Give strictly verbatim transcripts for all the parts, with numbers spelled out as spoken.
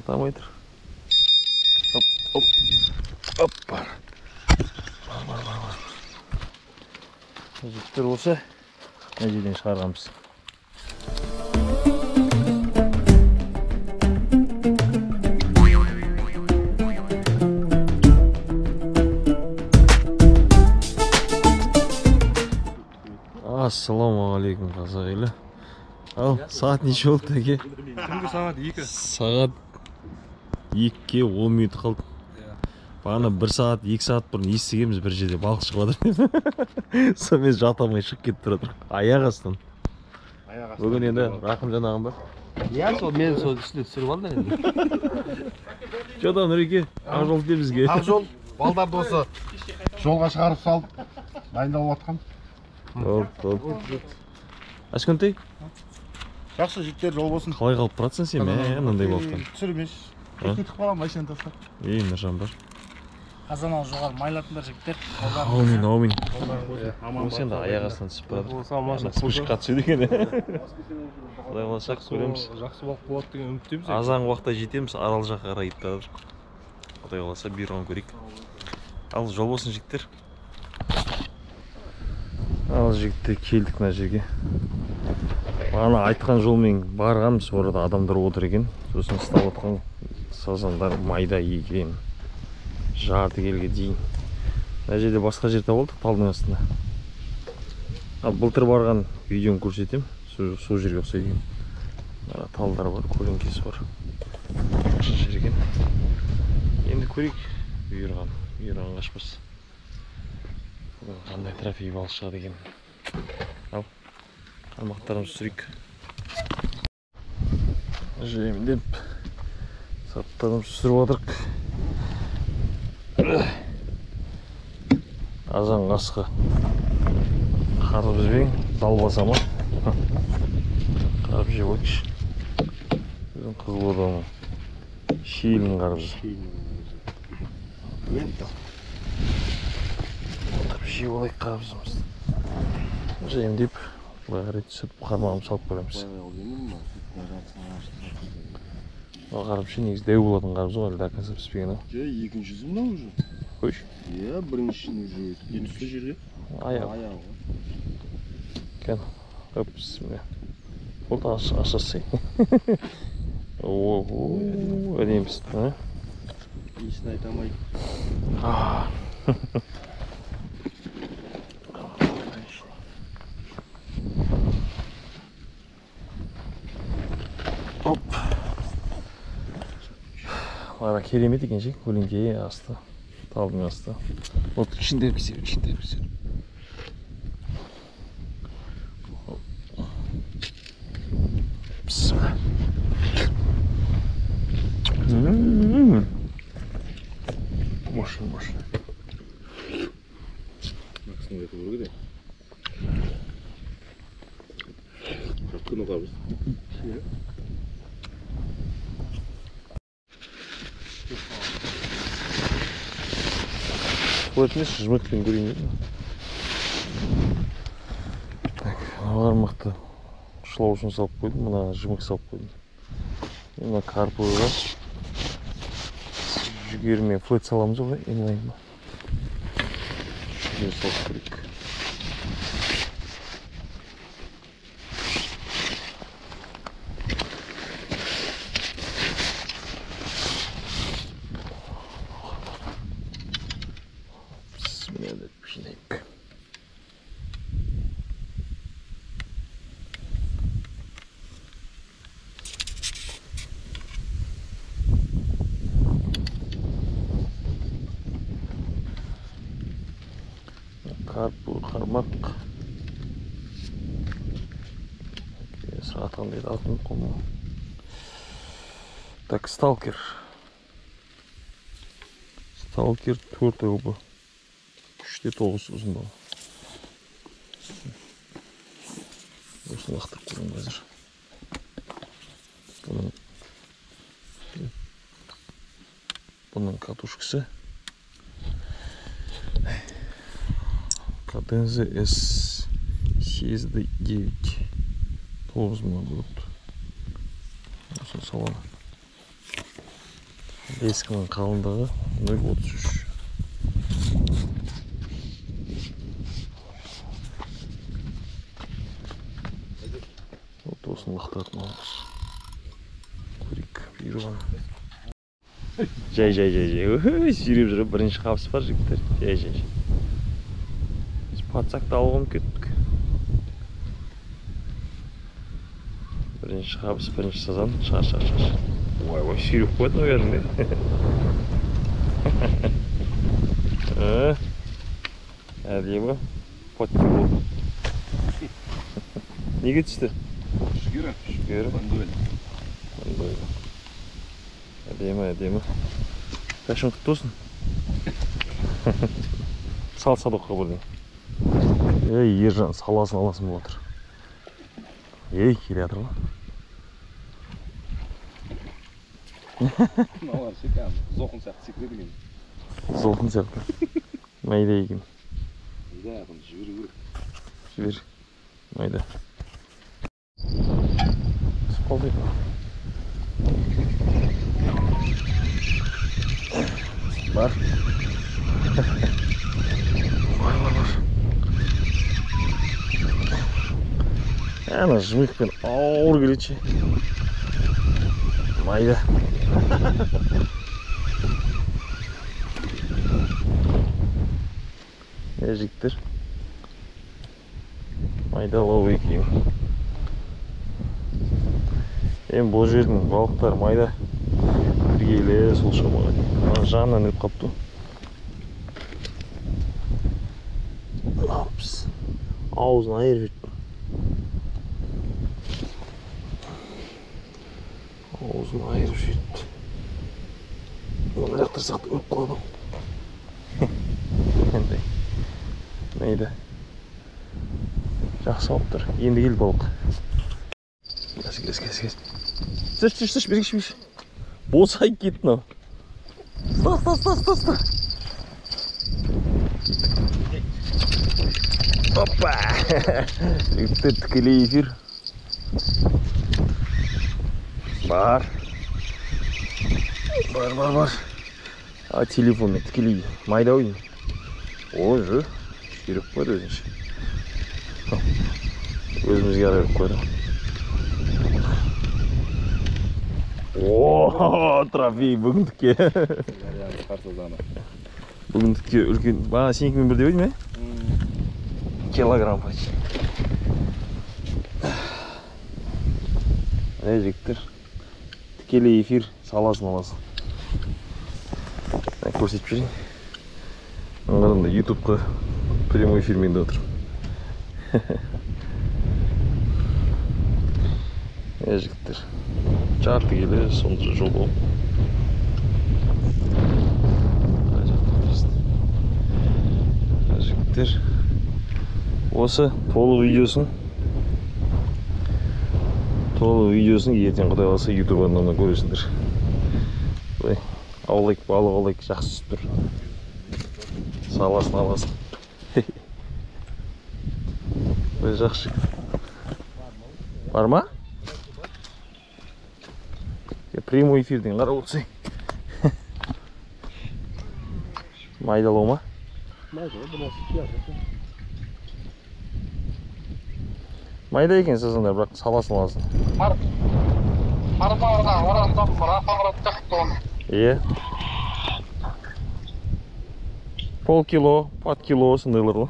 Жатамайдыр. Оп, оп, оп, бар. Бар, бар, бар, бар. Жіптер болса, мына жерден шығарғанбыз. Ассаламағалейкум қазақ елі. Ал, сағат неше болды әке? Түнгі сағат екі. Сағат екіге он минут қалды. Бағана бір сағат, екі сағат бұрын естігенбіз бір жерде балық шығып жатыр. Сонымен жата алмай шығып кетіп тұр. Аяқ астынан. Бүгін енді рақым жанағым бар. Иә, сол мен сол үстіне түсіріп алды енді. Жода Нұреке, ақ жол де бізге. Ақ жол, балдарды осы жолға шығарып салып, дайындалып жатқан. Топ, топ. Ашкөнтей? Жақсы жігіттер, жол болсын. Қалай қалып тұратсың сен, мә, мынандай балықтан? Түсірмеш. Техник қалам, машинаны тастап. Ей, Нұржан бар. Қазан ал жоғары майлатыңдар жігіттер. Аумин, аумин. Осы енді аяқ астынан түсіп барады. Сушыққа түседі екен. Құдай қаласа көреміз. Жақсы балық болады деген үміттеміз. Азан уақытта жетеміз, арал жаққа қарай кетіп барады. Құдай қаласа бұйырған көрейік. Ал жол болсын жігіттер. Ал жігіттер келдік мына жерге. Бағана айтқан жолмен барғанбыз, орада адамдар отыр екен. Сосын ұстап отқан сазандар майда екен. Жарты келге дейін. Мына жерде басқа жер табылдық, талдың астында. Ал былтыр барған видеоны көрсетем. Сол жерге ұқсайды екен. Талдар бар, көлеңкесі бар. Жақсы жер екен. Енді көрейік. Бұйырған, бұйырған қашпас. Қандай трофей балық шығады екен. Ал, қармақтарымыз түсірейік. Жемдеп саттарымыз түсіріп отырық. Азан қасқы қарбызбен далбаса ма? Қарбыз жеп өтші. Біздің Қызылорданың шиелін қарбызы. Отырып жеп олайық қарбызымыз. Жемдеп бұлай түсіп қармағым салып көреміз. Қарбызшы негізі дәу болатын қарбыз ғой, әлі дәкінсі піспеген ау. Же, екінші жүзі мынау уже. Көш? Иә, біріншісін уже еністі жерге. Аяғы. Кен, өпсіз міне. Бұл да ашасы. Оу, әдеміз. Есін айтамай. Оп. Ара керемет екен ше, көлеңке асты, талдың асты. Вот ішінде пісер, ішінде пісер. Пісіп. Машын, машын. Максимум это вроде. Қапқын ұғабыз. Қоятын еші жымықпен көрейін еді. Так, мына мықты шылаушын салып қойдым, мына жымық салып қойдым. Мына карпыға жүгермен флет саламыз ғой, инлайнға. Жүгер салып көрейік. Карпы, қармақ. Сағатқан дейді алтын қому. Так, сталкер. Сталкер төрт өбі. үште тоғыз ұзындығы. Осыны лақтырып көрейін қазір. Бұның катушкасы. Каденза эс семь девять. тоғыз мың будет. Осы салон. Лескінің қалыңдығы нөл отыз үш. Вот осыны лақтыратын аламыз. Көрейік, бұйырған. Жай, жай, жай, жай. Өй, сүйреп жүріп бірінші қабыс бар жігіттер. Жай, жай, жай. Біз патсақты алғым кеттік. Бірінші қабыс, бірінші сазан. Шар, шар, шар. Ой, ой, сүйреп қойды, наверное. Әдемі. Потки болды. Неге түсті? Шүгері. Шүгері. Бандуэль. Бандуэль. Әдемі, әдемі. Пәшін құтты болсын. Сал садоққа бірден. Ей, Ержан, саласын аласын болып отыр. Ей, келе жатыр ма? Мыналар шекам. Зоқын сияқты секіреді екен. Золқын сияқты. Майда екен. Да, бұны жіберу керек. Жібер. Майда. Түсіп қалды. Бар. Бар, бар, бар. Ана жымықпен ауыр келетші. Майда. Е, жігіттер. Майда лауы кейін. Енді бұл жердің балықтар майда. Біргейлі сол шамаға. Жанынан өт қапты. Апс. Ауызын айыр жетті. Ауызын айыр жетті. Оны лақтырсақ өп қойдым. Ендей. Мейді. Жақсы алып тұр. Енді кел балық. Кәс, кәс, кәс, кәс. Түш, түш, түш, бергіш, бергіш. Болсай кетті нау. Ста, ста, ста, ста, ста. Опа! Үтті тікелей эфир. Бар. Бар, бар, бар. А телефонмен тікелей майда ойын. Ой, жö. Шеріп қойды өзінше. Өзімізге арайып қойды. Ооо, трофей бүгіндікке. Бүгіндікке үлкен. Бана сенекімен бірде өйді ме? Килограмм почти. Әй жігіттер. Тікелей эфир саласын аласын. Көрсетіп жүрейін. Аңғарында ютубқа прямой эфирмен де отыр. Әй жігіттер. Жарты келі сонды жол болып. Жігіттер. Осы толық видеосын толық видеосын ертең Құдай қаласа ютуб арнамда көресіңдер. Аулайық, балық аулайық, жақсы түсіп тұр. Саласын аласын. Бұл жақсы. Бар ма? Прямой эфирден қарап отырсай. Майдалау ма? Майда екен сазандар, бірақ саласын аласын. Арбағына орандап рақағырат тұқты оны. Е? Пол кило, под кило сындайлар ғой.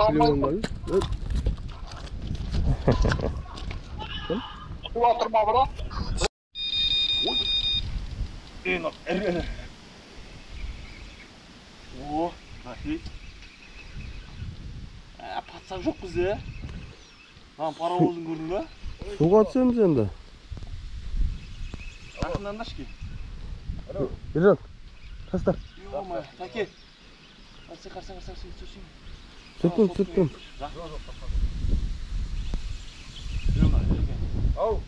Құла тұрма бұра. Ена, әрі. О, нахи. Ә, патсақ жоқ бізде. Там паровозын көрдің ба? Суға түсеміз енді. Жақындан дашки. Ержан, тастар. Ё-ма, таке. Қарсы, қарсы, қарсы, қарсы, сөзсің. Сүттім, сүттім. Ау.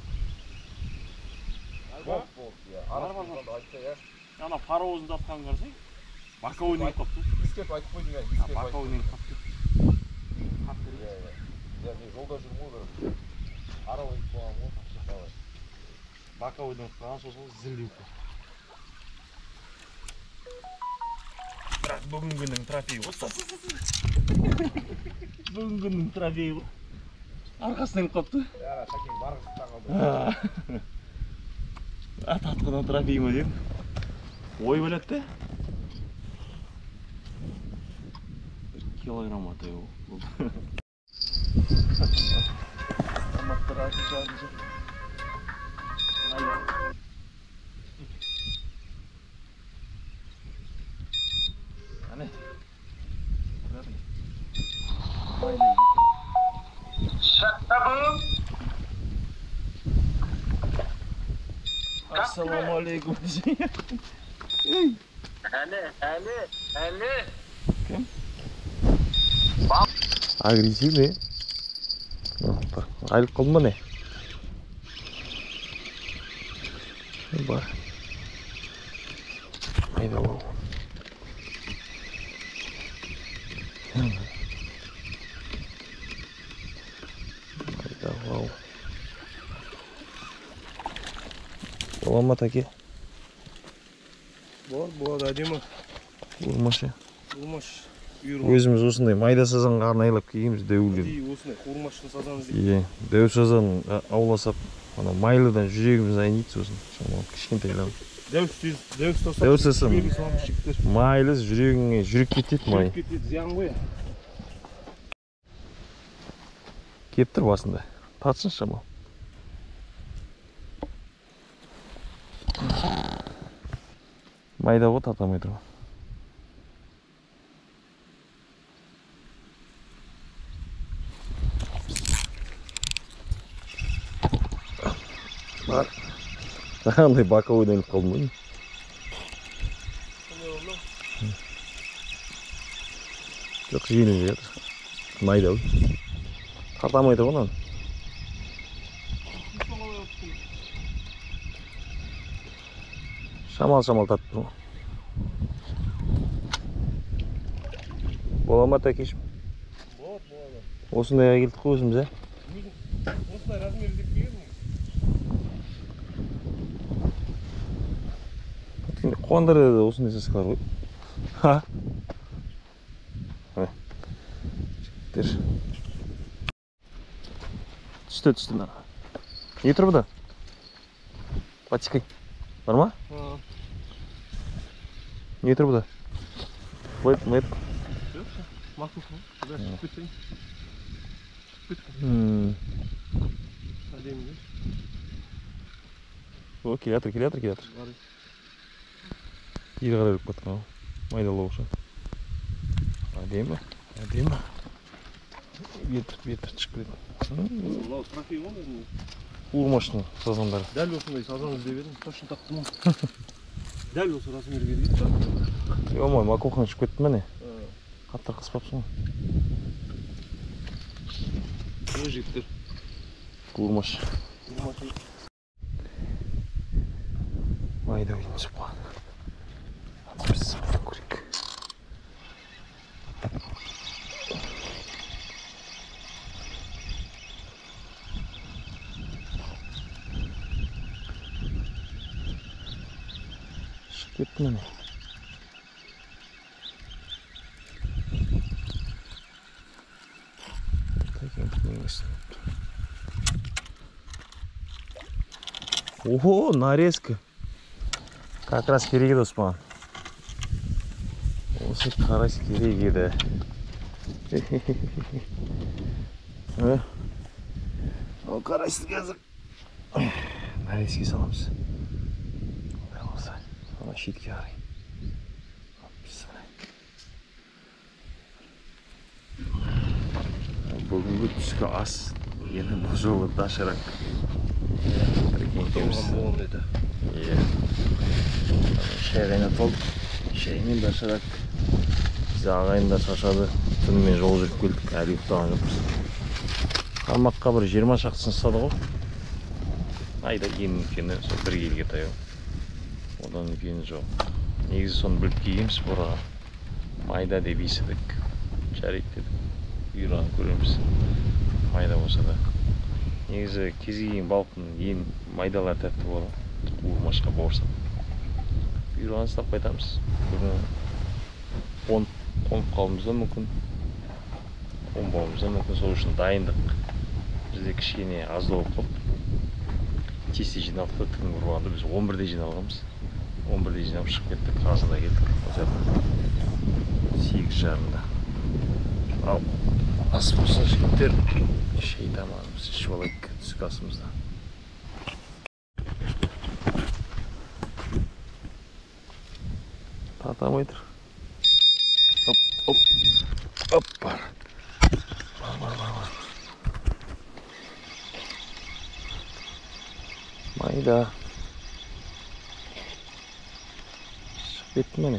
Ана паровозын тапқан қарсың. Баковойнен қапты. Искеп айтып қойдың я, искеп айтып. Баковойнен қапты. Қапты. Я не жолда жүрмін ғой. Аралайып болған ғой, тақшы қалай. Баковойнен қапқан сосын зілдеу қапты. Бүгінгі күннің трофейі осы. Бүгінгі күннің трофейі бұл. Арқасынан қапты. Яра, Шакин барғызып қалды. Ат атқыдан трофей ма деймін. Ой бөледі де. Bir килограмм атай бұл. Аматтар аты жады жүр. Ане. Şaktabım. Assalamu alaikum. Hele, hele, hele. Kim? Agresif mi? Ayrılık kalma ne? Bak. Haydi o. Haydi o. Olama taki. Бар, болады әдемі. Urmaşı. Қуырмаш үйір. Өзіміз осындай майда сазанға арнайлап киеміз дәулен. Осындай қуырмашты сазан іздейді. Иә, дәу сазан ауласап, ана майлыдан жүрегіміз айниды сосын. Шамалы кішкентайлар. Дәуіс тез, дәуіс тосап. Дәуіс тосам. Жүрегі саламыз жігіттер. Майлы жүрегіңе жүрек кетеді май. Жүрек кетеді, зиян ғой. Кеп тұр басында. Татсын шамал. Майда ғой татамай тұр. Бар. Андай боковой іліп қалдым ғой. Жоқ, жиынып жатыр. Майда ғой. Татамайды ғой нан. Шамал-шамал татты ғой. Бола ма тәкешім? Болады, болады. Осындайға келдік қой өзіміз, ә? Осындай размер іздеп келген. Қуандырда да осындай сасқалар ғой. Ха? Міне. Жігіттер. Түсті, түсті. Не тұр бұда? Патикай. Бар ма? Не тұр бұда? Бұйт, мұйт. Мақсус ғой. Бұда шығып кетсең. Әдемі де. О, келятыр, келятыр, келятыр. Ері қарай өріп кеткен ау. Майдалы оқшы. Әдемі, әдемі. Ветір, ветір шығып кетеді. Мынау трофей ғой өзінде. Урмашның сазандары. Дәл осындай сазан іздеп едім, точно таптым ғой. Дәл осы размерге дейді. Ой, макохан шығып кетті мәне. Қаттар қыспапсың ғой. Бұл жігіттер. Урмаш. Майда ойын түсіп қойған. Ана біз сапырын көрейік. Шығып кетті мәне. Ого, нарезка. Как раз керек еді Осман. Осы қарас керек еді. Ол қарасты қазір нарезке саламыз. Болса, ана шетке қарай. Бүгінгі түскі ас енді бұл жолы дашырақ. Иә. Шай қайнатып алдық. Шаймен дашырақ. Біз ағайындар шашады. Түнімен жол жүріп келдік. Әлі ұйықтаған жоқпыз. Қармаққа бір жиырма шақтысын ұстады ғой. Айда ең үлкені сол бір келге таяу. Одан үлкені жоқ. Негізі соны біліп келгенбіз бұраға. Майда деп есідік. Жарайды дедік. Үйран көреміз. Майда болса да. Негізі кез келген балықтың ең майдалар тәтті болады. Урмашқа бауырсақ. Үйран ұстап қайтамыз. Бүгін қонып қалуымыз да мүмкін, қонбауымыз да мүмкін. Сол үшін дайындық бізде кішкене аздау болып тез жиналдық та. Түнгі ұрғанда біз он бірде жиналғанбыз. он бірде жиналып шығып кеттік, қазанда келдік. Осы сегіз жарымда. Ал ас болса жігіттер, шай тамағымызды ішіп алайық түскі асымызда. Татамай тұр. Оп, оп, оп, бар. Бар, бар, бар, бар. Майда. Шығып кетті мені.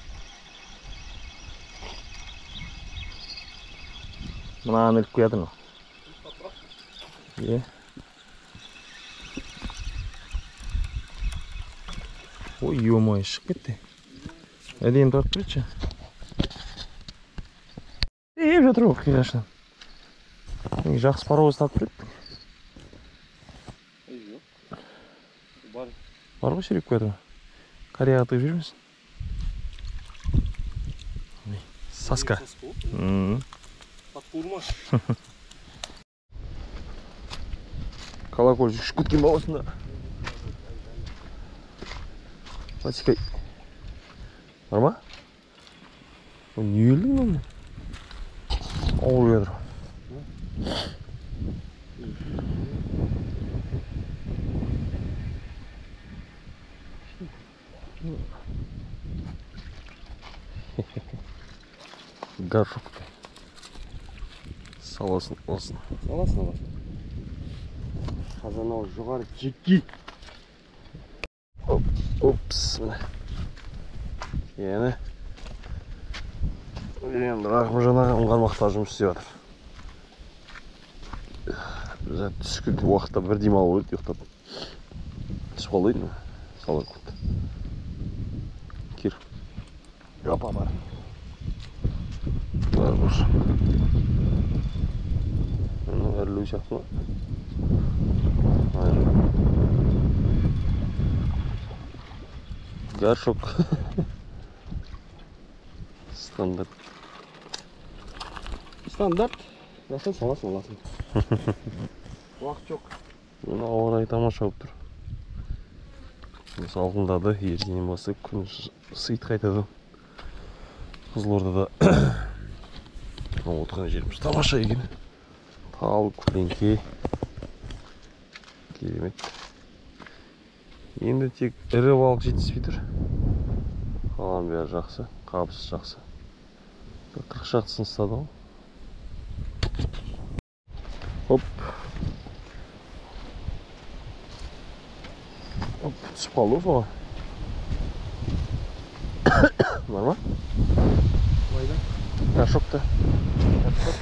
Мынаны іліп қояды ма? Е. Ой, ё-мой, шығып кетті. Әдейін тартып берші. Еп жатыр ғой, конечно. Жақсы паровоз тартып береді. Бар. Бар ғой сүйреп қояды ма? Кореяға тығып жүрмесін? Саска. Подпурма. Колокольчик ұшып кеткен ба осында? Батикай. Бар ма? Не өлдің ма? Ауыр жатыр. Горшок. Саласын olsun. Саласына бар. Қазан ау жоғары жекки. Опс, міне. Ені. Енді Рахымжан ағам қармақта жұмыс істеп жатыр. Біз түскі уақытта бір демалу керек, ұйықтап. Түсіп қалайын ма? Салар көтті. Кир. Апа бар. Бар бұш. Мұны әрлеу сияқты ма? Айыр. Горшок. Стандарт. Стандарт. Жасын саласын аласын. Уақыт жоқ. Мен ауа райы тамаша болып тұр. Салқындады, ертеңнен бастап күн ысиды қайтады. Қызылордада отырған жеріміз тамаша екен. Тал, көлеңке. Керемет. Енді тек ірі балық жетіспей тұр. Қалған бәрі жақсы, қабыс жақсы. қырық шақтысын ұстады ғой. Оп. Оп, түсіп қалды соға. Бар ма? Майда. Горшокта. Горшок.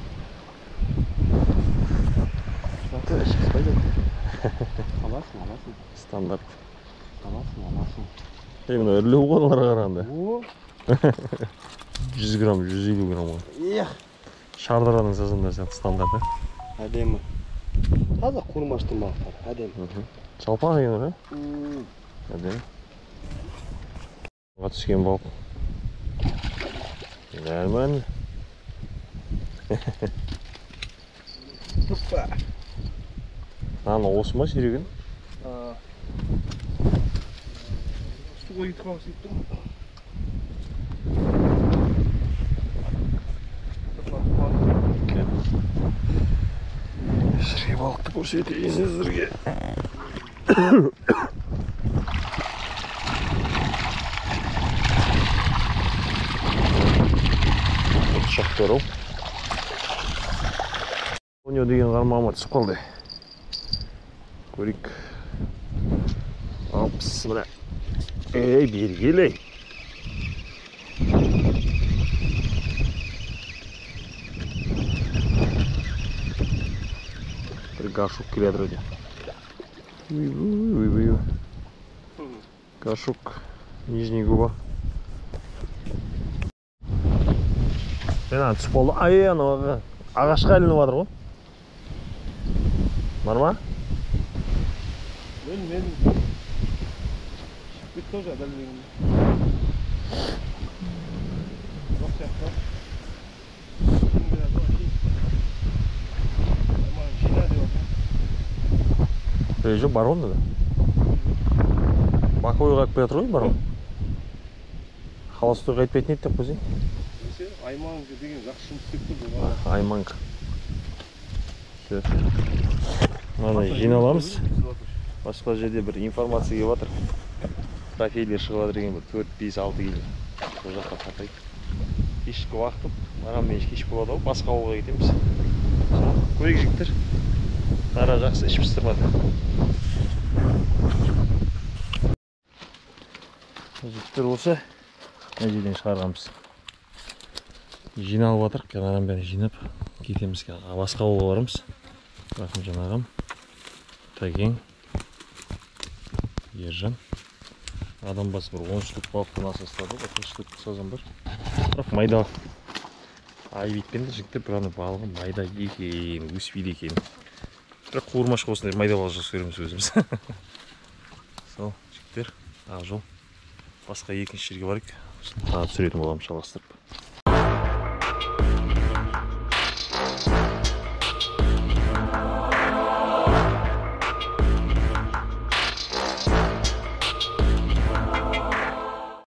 Аласың, аласың. Стандарт. Аласың, аласың. Емін өрлеу қоналарға қарағанда. О, жүз грамм, жүз елу грамм ғой. ех. Шардараның сазында сияқты стандарты. Әдемі. Таза қурмаштың балықтар, әдемі. Жалпақ екен ғой, әдемі. Ға түскен балық. Нормально. Опа. Ана осы ма сүйреген? Суға кетіп қалып сөйттім. Сізге балықты көрсетейін сіздерге. Шақтар ау. Оне деген қармағыма түсіп қалды. Көрейік. Апс, мына. Эй, бергелей. Бір горшок келеді өте. Уй-уй-уй-уй. Горшок. Нижний губа. Мен ана түсіп қалды. Ай, ана ағашқа ілініп жатыр ғой. Бар ма? Мен, мен. Шықпет тоже әдәлмеген. сияқты. Енді бар кейін. Аман жина деп отыр. Е, жоқ, бар онда да. Баковойға қайтып келе жатыр ғой, бар ғой. Холостой қайтпайтын еді деп қойсаң. Десе, Айманка деген жақсы жұмыс істеп тұр бұл бала. Айманка. Все. Мана жиналамыз. Басқа жерде бір информация келіп жатыр. Трофейлер шығып жатыр екен, бір төрт бес алты келі. Сол жаққа тартайық. Кешкі уақыт, маған кеш болады ау, басқа ауылға кетеміз. Көрейік жігіттер. Қара жақсы іш пыстырмады. Жігіттер осы мына жерден шығарғанбыз. Жиналып жатыр, қанадан бәрін жинап кетеміз. Басқа ауылға барамыз. Рахымжан ағам, Тәкең, Ержан. Адам басы бір он штук балықтан аса ұстады, он штук сазан бар. Бірақ майда ай битпенді жігіттер, бір ана балығы майда екен, өспейді екен. Бірақ қуырмашқа осындай майда балық жақсы көреміз өзіміз. Сол, жігіттер, ақ жол. Басқа екінші жерге барайық. Тағы түсіретін боламыз жалғастырып.